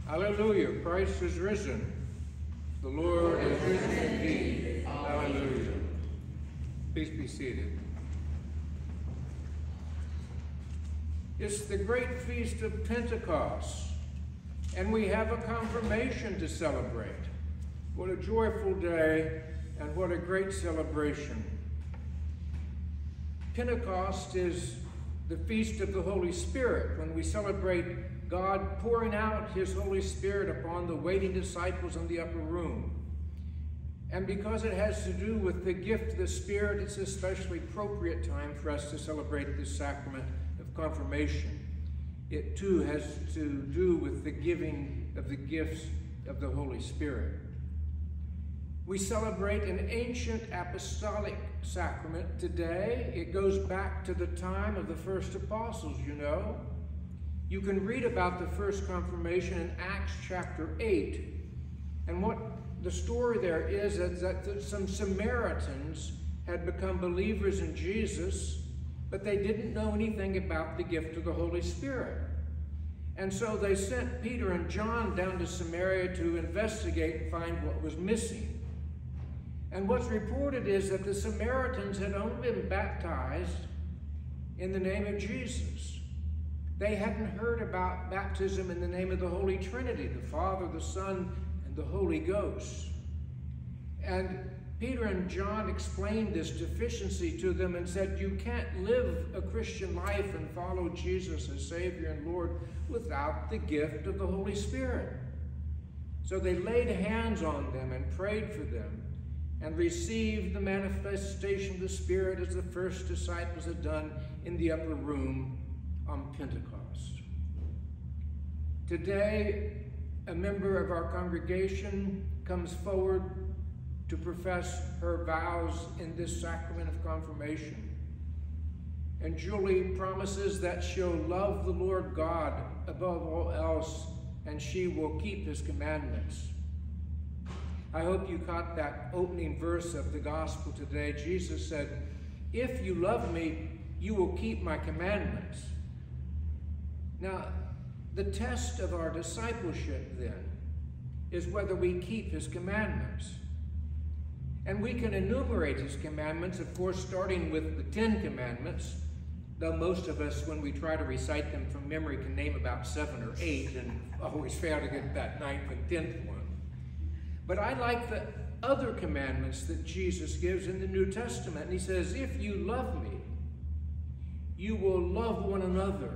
Hallelujah, Christ is risen. The Lord is risen indeed. Hallelujah. Please be seated. It's the great feast of Pentecost, and we have a confirmation to celebrate. What a joyful day, and what a great celebration. Pentecost is the feast of the Holy Spirit, when we celebrate God pouring out his Holy Spirit upon the waiting disciples in the upper room. And because it has to do with the gift of the Spirit, it's an especially appropriate time for us to celebrate this sacrament of confirmation. It too has to do with the giving of the gifts of the Holy Spirit. We celebrate an ancient apostolic sacrament today. It goes back to the time of the first apostles, you know. You can read about the first confirmation in Acts chapter 8. And what the story there is that some Samaritans had become believers in Jesus, but they didn't know anything about the gift of the Holy Spirit. And so they sent Peter and John down to Samaria to investigate and find what was missing. And what's reported is that the Samaritans had only been baptized in the name of Jesus. They hadn't heard about baptism in the name of the Holy Trinity, the Father, the Son, and the Holy Ghost. And Peter and John explained this deficiency to them and said, you can't live a Christian life and follow Jesus as Savior and Lord without the gift of the Holy Spirit. So they laid hands on them and prayed for them, and received the manifestation of the Spirit as the first disciples had done in the upper room on Pentecost. Today, a member of our congregation comes forward to profess her vows in this sacrament of confirmation. And Julie promises that she'll love the Lord God above all else, and she will keep his commandments. I hope you caught that opening verse of the gospel today. Jesus said, if you love me, you will keep my commandments. Now, the test of our discipleship then is whether we keep his commandments. And we can enumerate his commandments, of course, starting with the 10 commandments, though most of us, when we try to recite them from memory, can name about 7 or 8 and always fail to get that 9th and 10th one. But I like the other commandments that Jesus gives in the New Testament. And he says, if you love me, you will love one another.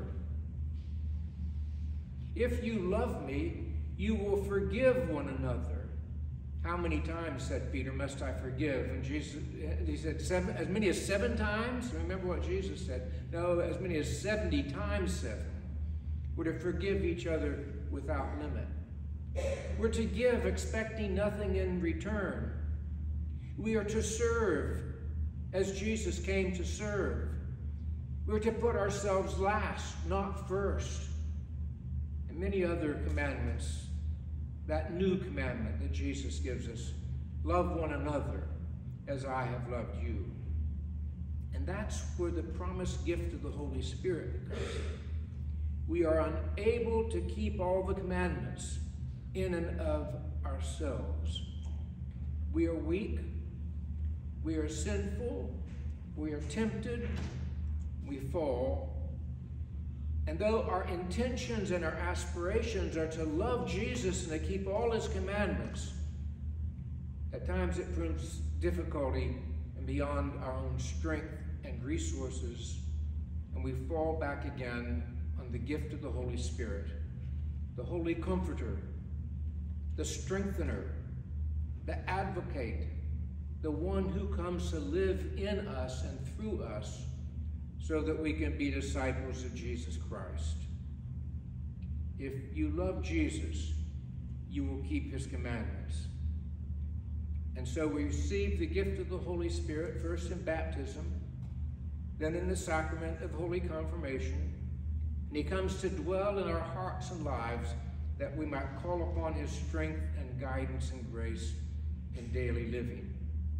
If you love me, you will forgive one another. How many times, said Peter, must I forgive? And Jesus, he said, as many as 7 times? Remember what Jesus said. No, as many as 70 times 7. We're to forgive each other without limit. We're to give, expecting nothing in return. We are to serve as Jesus came to serve. We're to put ourselves last, not first. And many other commandments, that new commandment that Jesus gives us, love one another as I have loved you. And that's where the promised gift of the Holy Spirit comes in. We are unable to keep all the commandments in and of ourselves. We are weak, we are sinful, we are tempted, we fall. And though our intentions and our aspirations are to love Jesus and to keep all his commandments, at times it proves difficulty and beyond our own strength and resources, and we fall back again on the gift of the Holy Spirit, the Holy Comforter, the Strengthener, the Advocate, the one who comes to live in us and through us so that we can be disciples of Jesus Christ. If you love Jesus, you will keep his commandments. And so we receive the gift of the Holy Spirit, first in baptism, then in the sacrament of Holy Confirmation, and he comes to dwell in our hearts and lives that we might call upon his strength and guidance and grace in daily living.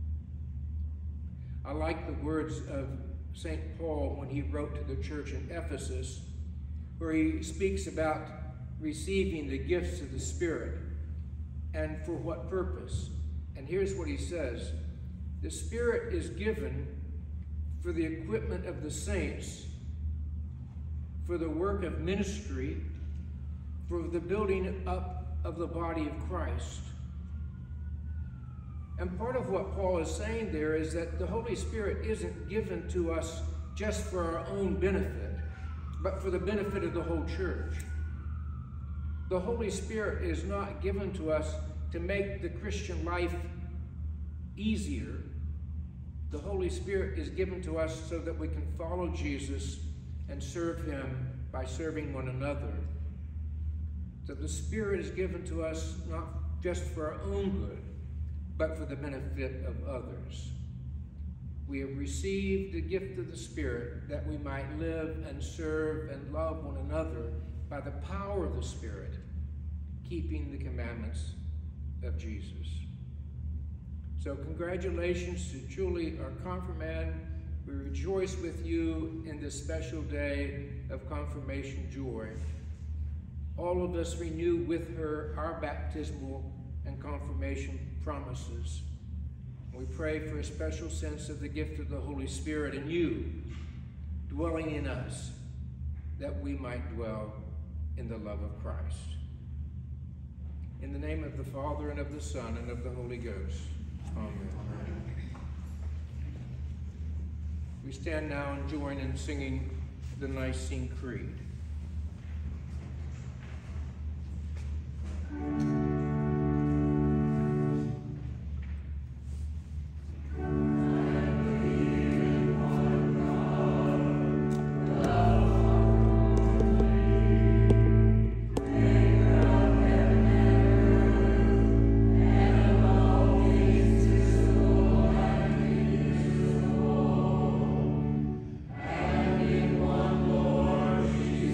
I like the words of St. Paul when he wrote to the church in Ephesus, where he speaks about receiving the gifts of the Spirit, and for what purpose. And here's what he says. The Spirit is given for the equipment of the saints, for the work of ministry, for the building up of the body of Christ. And part of what Paul is saying there is that the Holy Spirit isn't given to us just for our own benefit, but for the benefit of the whole church. The Holy Spirit is not given to us to make the Christian life easier. The Holy Spirit is given to us so that we can follow Jesus and serve him by serving one another. So the Spirit is given to us not just for our own good, but for the benefit of others. We have received the gift of the Spirit that we might live and serve and love one another by the power of the Spirit, keeping the commandments of Jesus. So congratulations to Julie, our confirmand. We rejoice with you in this special day of confirmation joy. All of us renew with her our baptismal and confirmation promises. We pray for a special sense of the gift of the Holy Spirit in you, dwelling in us, that we might dwell in the love of Christ. In the name of the Father, and of the Son, and of the Holy Ghost. Amen. We stand now and join in singing the Nicene Creed. Jesus.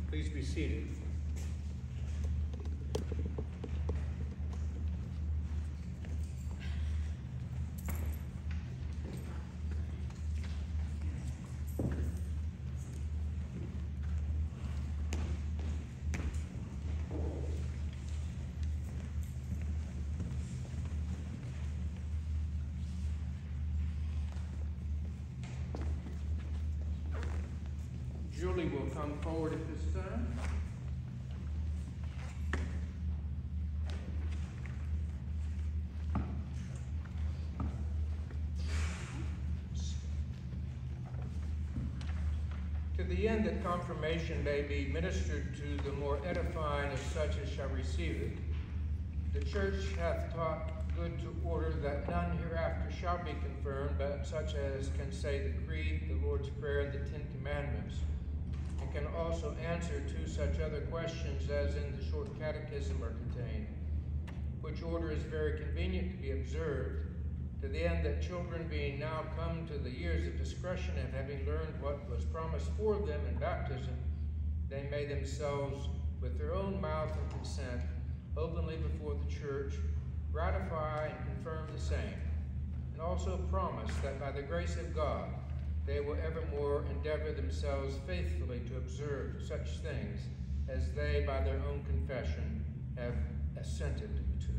Please be seated. Julie will come forward at this time. To the end that confirmation may be ministered to the more edifying of such as shall receive it, the Church hath taught good to order that none hereafter shall be confirmed, but such as can say the Creed, the Lord's Prayer, and the 10 Commandments, and can also answer to such other questions as in the short catechism are contained, which order is very convenient to be observed, to the end that children being now come to the years of discretion and having learned what was promised for them in baptism, they may themselves with their own mouth and consent openly before the Church ratify and confirm the same, and also promise that by the grace of God they will evermore endeavor themselves faithfully to observe such things as they by their own confession have assented to.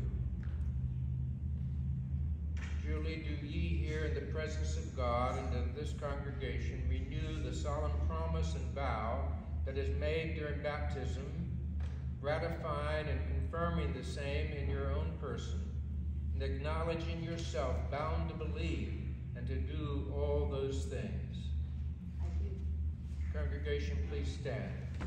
Julie, do ye here in the presence of God and of this congregation renew the solemn promise and vow that is made during baptism, ratifying and confirming the same in your own person, and acknowledging yourself bound to believe and to do all those things. I do. Congregation, please stand.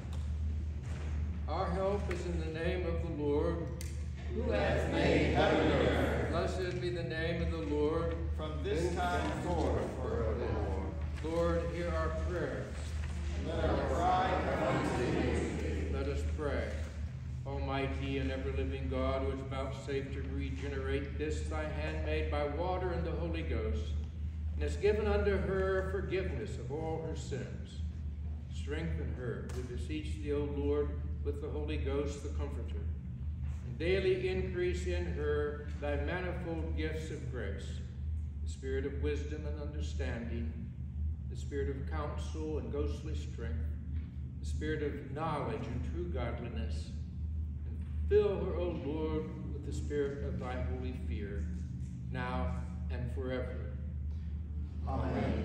Our help is in the name of the Lord, who hath made heaven and earth. Blessed be the name of the Lord, from this time forth forevermore. Lord, hear our prayer. Let our cry come unto thee. Let us pray. Almighty and ever-living God, who hast vouchsafed to regenerate this thy handmaid by water and the Holy Ghost, and hast given unto her forgiveness of all her sins, strengthen her, we beseech thee, O Lord, with the Holy Ghost, the Comforter, and daily increase in her thy manifold gifts of grace, the spirit of wisdom and understanding, the spirit of counsel and ghostly strength, the spirit of knowledge and true godliness, and fill her, O Lord, with the spirit of thy holy fear, now and forever. Amen.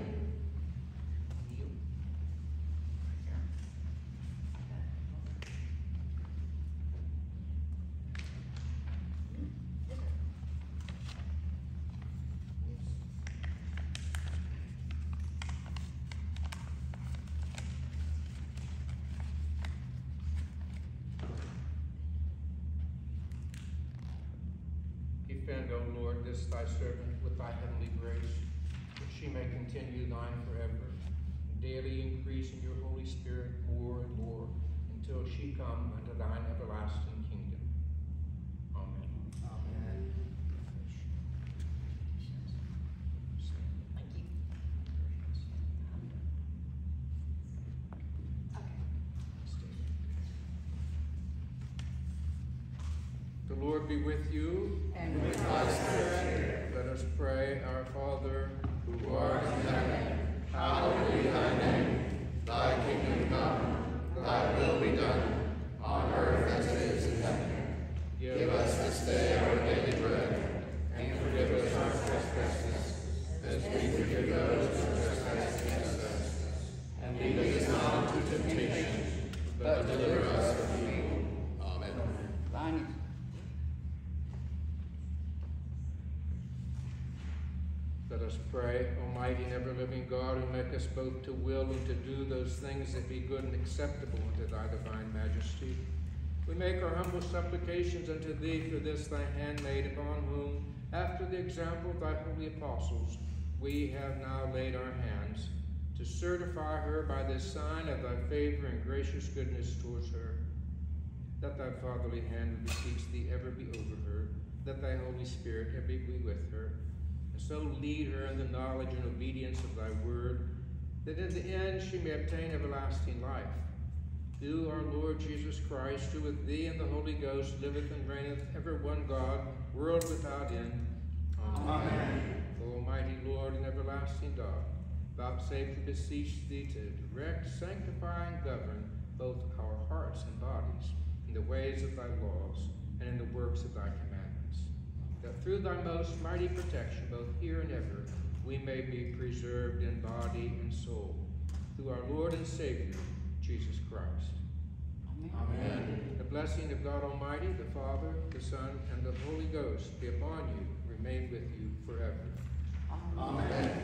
Defend, O Lord, this thy servant with thy heavenly grace, that she may continue thine forever, and daily increase in your Holy Spirit more and more, until she come unto thine everlasting kingdom. Amen. Amen. Thank you. The Lord be with you. And with thy spirit. Let us pray. Our Father, Who art in heaven, hallowed be thy name. Thy kingdom come, thy will be done, on earth as it is in heaven. Give us this day our daily bread, and forgive us our trespasses, as we forgive those who trespass against us. And lead us not into temptation, but deliver us from evil. Amen. Thine let us pray. Almighty and ever-living God, who make us both to will and to do those things that be good and acceptable unto thy divine majesty, we make our humble supplications unto thee for this thy handmaid, upon whom, after the example of thy holy apostles, we have now laid our hands, to certify her by this sign of thy favor and gracious goodness towards her. Let thy fatherly hand, we beseech thee, ever be over her. Let thy Holy Spirit ever be with her. And so lead her in the knowledge and obedience of thy word, that in the end she may obtain everlasting life. through our Lord Jesus Christ, who with thee and the Holy Ghost liveth and reigneth ever one God, world without end. Amen. O Almighty Lord and everlasting God, vouchsafe to beseech thee to direct, sanctify, and govern both our hearts and bodies in the ways of thy laws and in the works of thy commandments, that through thy most mighty protection, both here and ever, we may be preserved in body and soul, through our Lord and Savior, Jesus Christ. Amen. The blessing of God Almighty, the Father, the Son, and the Holy Ghost be upon you, remain with you forever. Amen.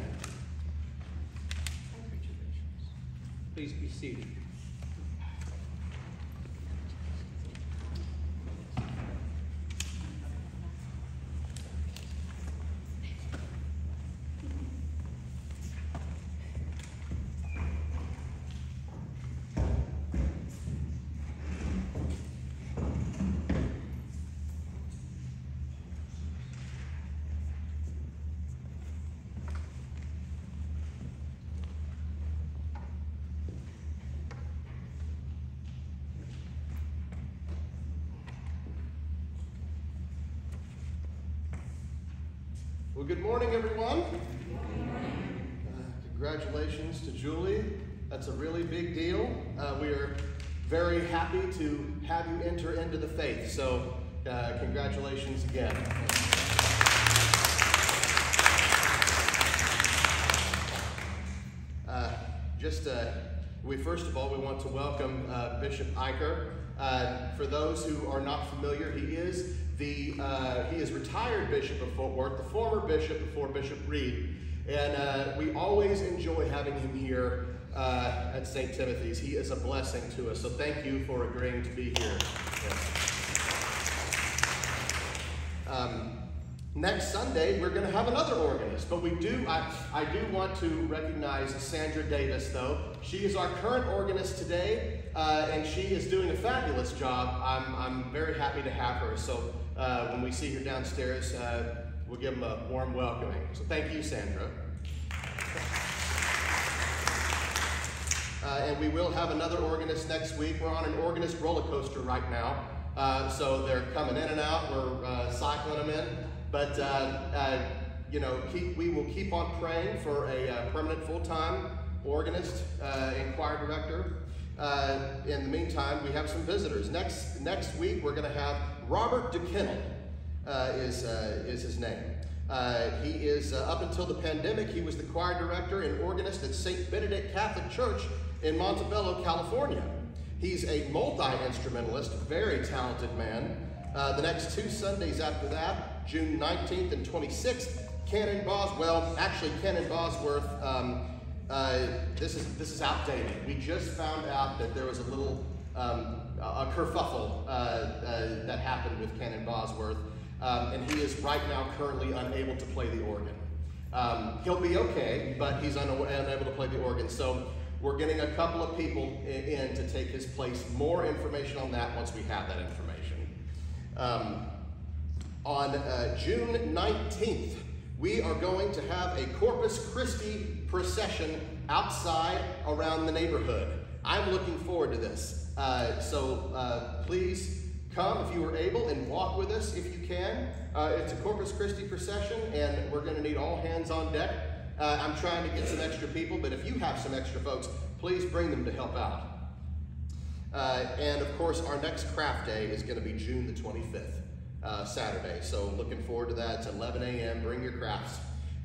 Please be seated. Well, good morning, everyone. Congratulations to Julie. That's a really big deal. We are very happy to have you enter into the faith. So, congratulations again. First of all, we want to welcome Bishop Iker. For those who are not familiar, he is retired Bishop of Fort Worth, the former bishop before Bishop Reed, and we always enjoy having him here at St. Timothy's. He is a blessing to us, so thank you for agreeing to be here. Yes. Next Sunday, we're going to have another organist, but I do want to recognize Sandra Davis, though. She is our current organist today, and she is doing a fabulous job. I'm very happy to have her, so when we see her downstairs, we'll give them a warm welcoming. So thank you, Sandra. And we will have another organist next week. We're on an organist roller coaster right now, so they're coming in and out. We're cycling them in. But, we will keep on praying for a permanent full-time organist and choir director. In the meantime, we have some visitors. Next week, we're going to have Robert DeKinnel, is his name. He is, up until the pandemic, he was the choir director and organist at St. Benedict Catholic Church in Montebello, California. He's a multi-instrumentalist, very talented man. The next 2 Sundays after that, June 19th and 26th, Canon Bosworth, this is outdated. We just found out that there was a little a kerfuffle that happened with Canon Bosworth, and he is right now currently unable to play the organ. He'll be okay, but he's unable to play the organ. So we're getting a couple of people in to take his place. More information on that once we have that information. On June 19th, we are going to have a Corpus Christi procession outside around the neighborhood. I'm looking forward to this. So please come if you are able and walk with us if you can. It's a Corpus Christi procession, and we're going to need all hands on deck. I'm trying to get some extra people, but if you have some extra folks, please bring them to help out. And of course, our next craft day is going to be June the 25th. Saturday, so looking forward to that. It's 11 a.m. Bring your crafts.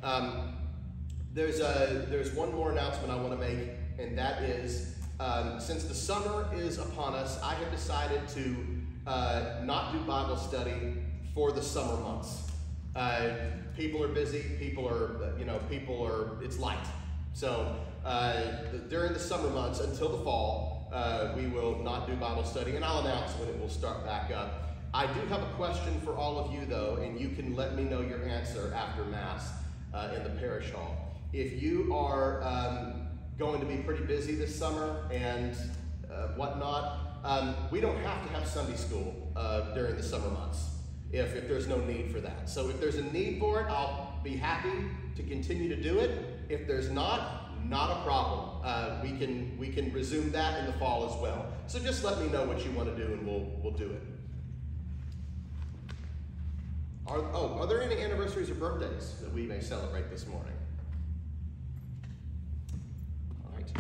There's one more announcement I want to make, and that is, since the summer is upon us, I have decided to not do Bible study for the summer months. People are busy. People are. It's light. So during the summer months until the fall, we will not do Bible study, and I'll announce when it will start back up. I do have a question for all of you, though, and you can let me know your answer after Mass in the parish hall. If you are going to be pretty busy this summer and whatnot, we don't have to have Sunday school during the summer months if there's no need for that. So if there's a need for it, I'll be happy to continue to do it. If there's not, not a problem. We can resume that in the fall as well. So just let me know what you want to do, and we'll do it. Are there any anniversaries or birthdays that we may celebrate this morning? All right.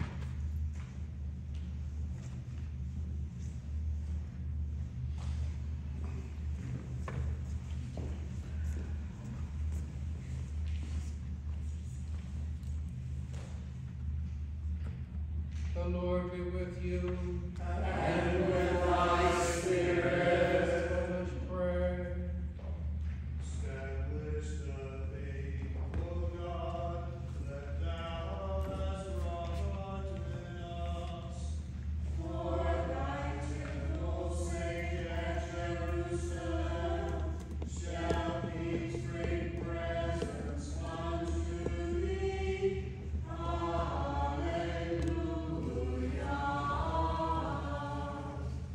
The Lord be with you. And with thy spirit. Let us pray. Establish the faith, O God, that thou hast wrought within us. For thy temple's sake at Jerusalem shall peace bring presents unto thee. Alleluia.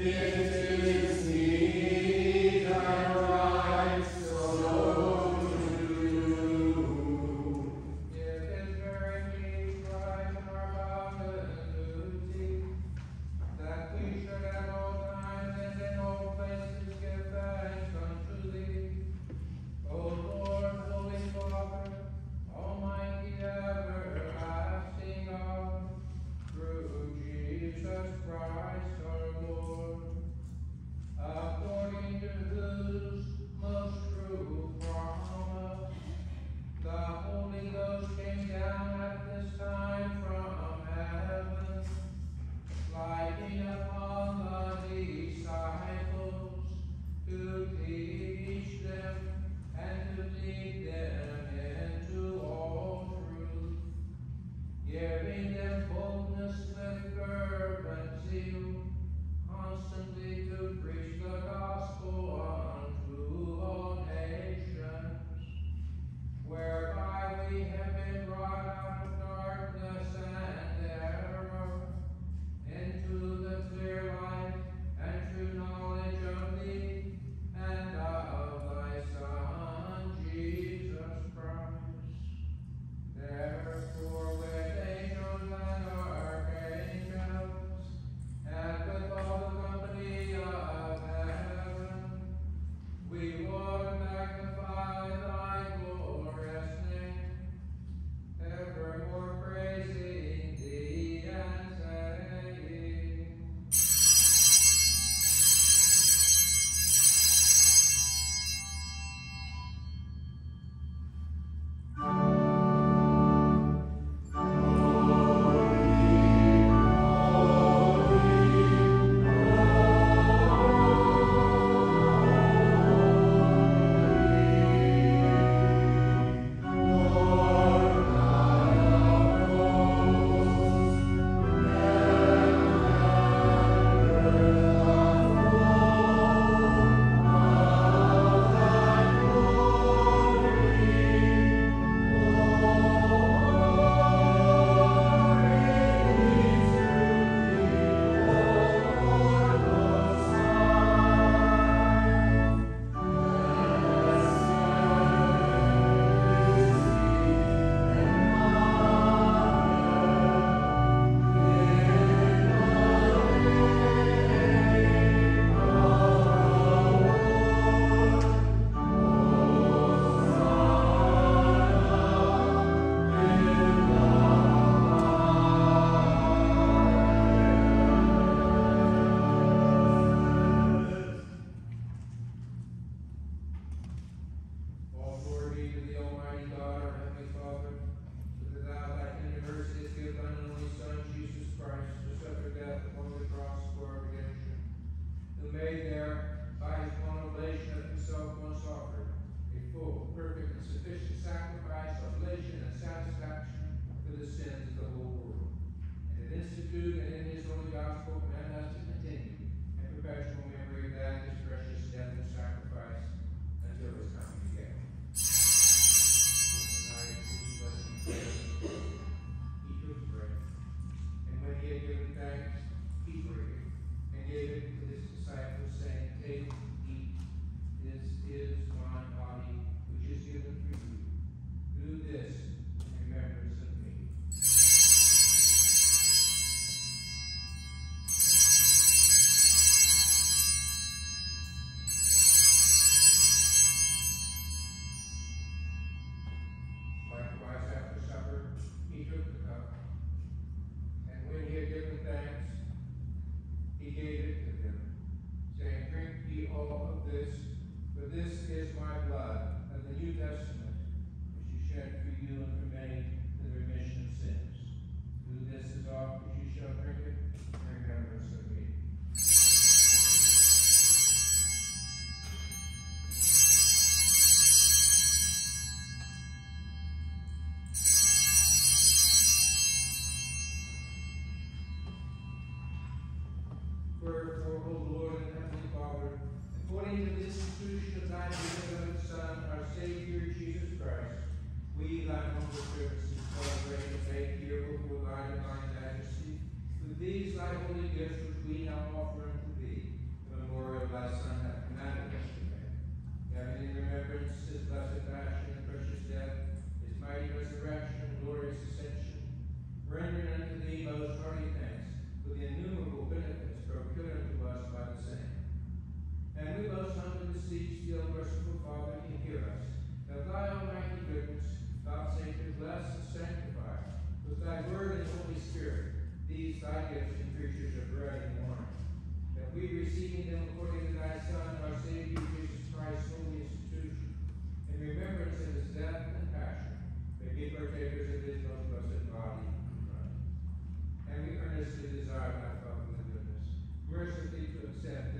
Wherefore, O Lord and Heavenly Father, according to the institution of thy beloved Son, our Savior Jesus Christ, we, thy humble servants, celebrate and make here before thy divine majesty, with these thy holy gifts which we now offer unto thee.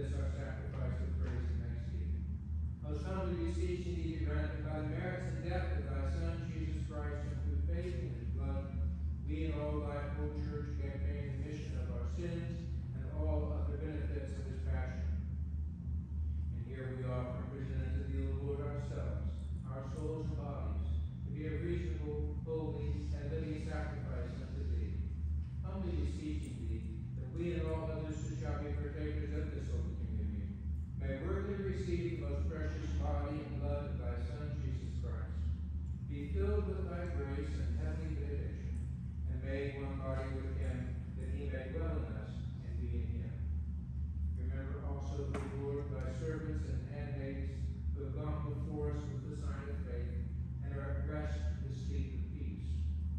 this our sacrifice of praise and thanksgiving. Most humbly beseeching thee to grant that by the merits and death of thy Son, Jesus Christ, and through faith in his blood, we and all thy whole church may obtain the remission of our sins and all other benefits of his passion. And here we offer and present unto thee, O Lord, ourselves, our souls and bodies, to be a reasonable, holy, and living sacrifice unto thee. Humbly beseeching thee, that we and all others who shall be partakers of this holy communion may worthily receive the most precious body and blood of thy Son, Jesus Christ. Be filled with thy grace and heavenly benediction, and made one body with him, that he may dwell in us and we in him. Remember also, O Lord, thy servants and handmaids who have gone before us with the sign of faith, and are at rest in the sleep of peace.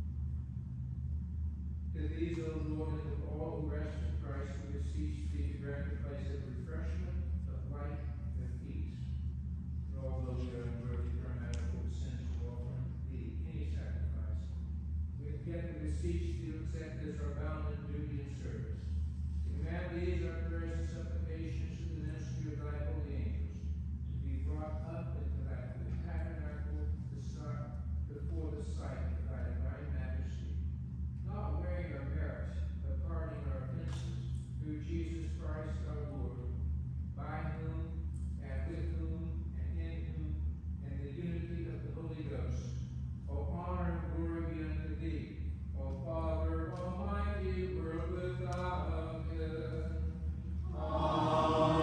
To these, O Lord, and to all who rest in Christ, we beseech thee to grant a place of refreshment, of light, and peace. For all those who are unworthy of our manifold sins to offer unto thee any sacrifice, we again beseech thee to accept this our bounden duty and service. To command these our prayers and supplications through the ministry of thy holy angels, to be brought up into thy holy tabernacle before the sight of thy divine majesty, not wearing our merit, but pardoning our offenses, through Jesus Christ our Lord, by whom, and with whom, and in whom, and the unity of the Holy Ghost, all honor and glory be unto thee, O Father Almighty, world without end. Amen.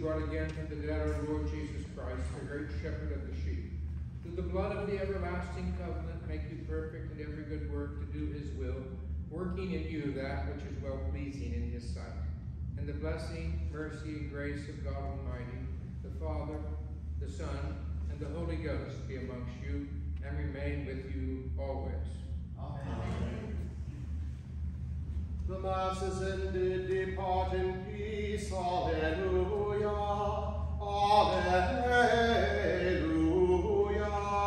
brought again from the dead our Lord Jesus Christ, the great shepherd of the sheep. Through the blood of the everlasting covenant, make you perfect in every good work to do his will, working in you that which is well-pleasing in his sight. And the blessing, mercy, and grace of God Almighty, the Father, the Son, and the Holy Ghost be amongst you and remain with you always. Amen. The Mass is ended. Depart in peace. Alleluia. Alleluia.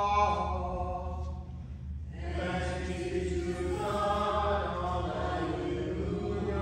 Thanks be to God. Alleluia.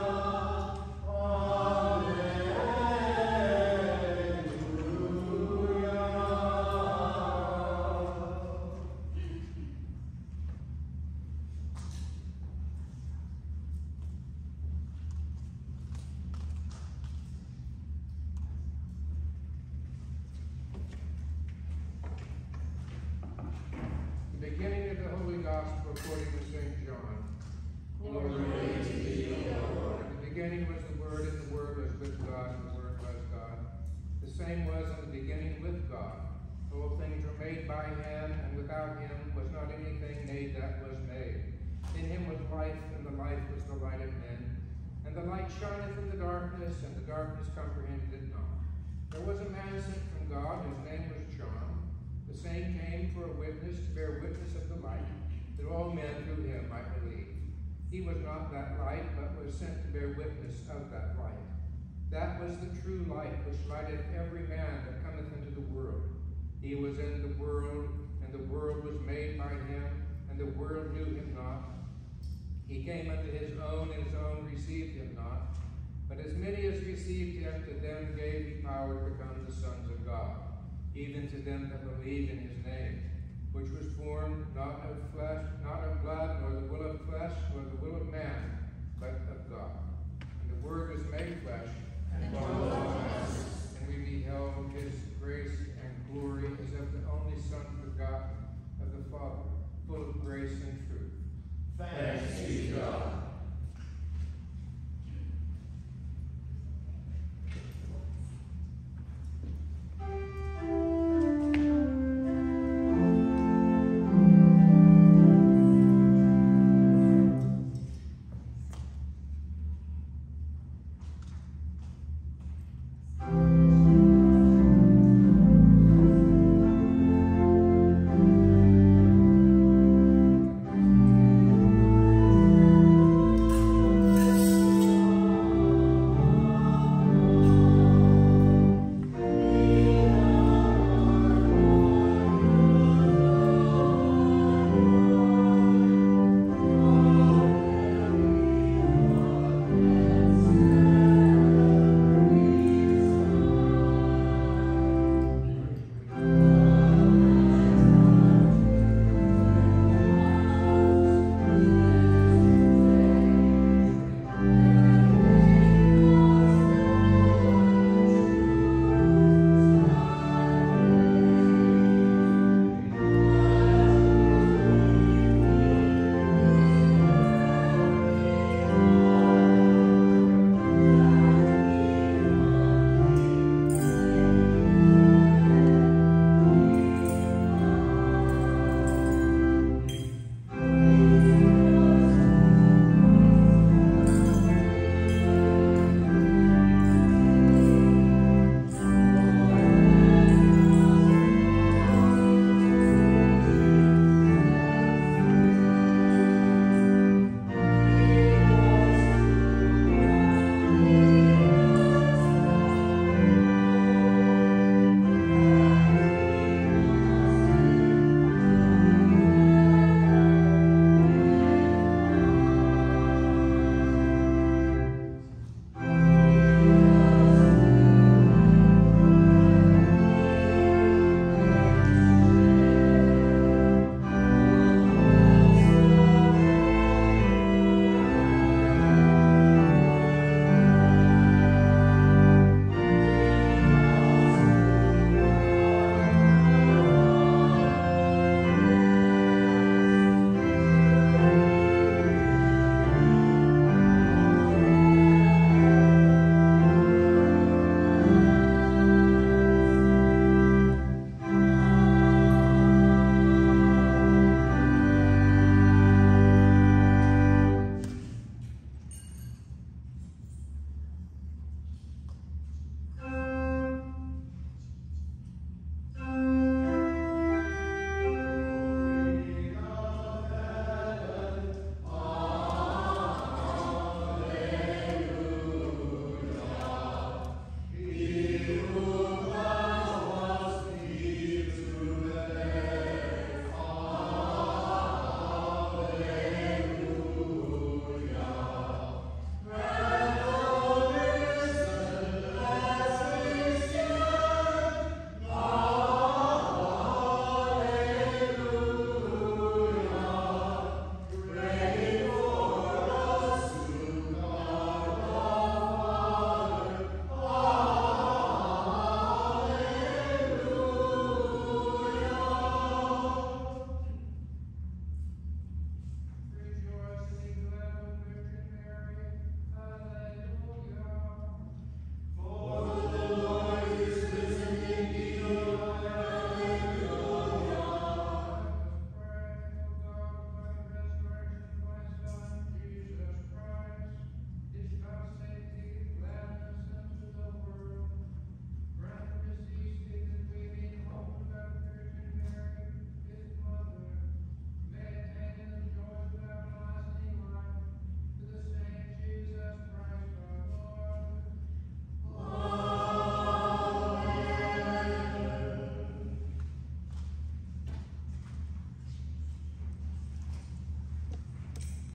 The beginning of the Holy Gospel according to St. John. Glory to thee, O Lord. In the beginning was the Word, and the Word was with God, and the Word was God. The same was in the beginning with God. All things were made by him, and without him was not anything made that was made. In him was life, and the life was the light of men. And the light shineth in the darkness, and the darkness comprehended it not. There was a man sent from God, whose name was John. The same came for a witness, to bear witness of the light, that all men through him might believe. He was not that light, but was sent to bear witness of that light. That was the true light, which lighteth every man that cometh into the world. He was in the world, and the world was made by him, and the world knew him not. He came unto his own, and his own received him not. But as many as received him, to them gave he power to become the sons of God, even to them that believe in his name, which was formed not of flesh, not of blood, nor the will of flesh, nor the will of man,